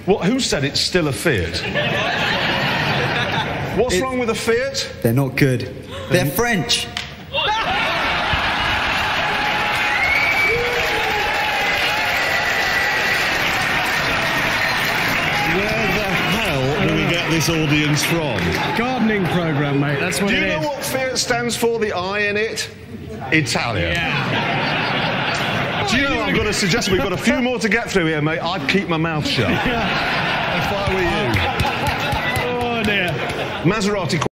What? Who said it's still a Fiat? What's wrong with a Fiat? They're not good. They're French. This audience from? Gardening programme, mate, that's what it is. Do you know what Fiat stands for, the I in it? Italian. Yeah. Do you know, I'm going to suggest we've got a few more to get through here, mate. I'd keep my mouth shut if I were you. Oh, dear. Maserati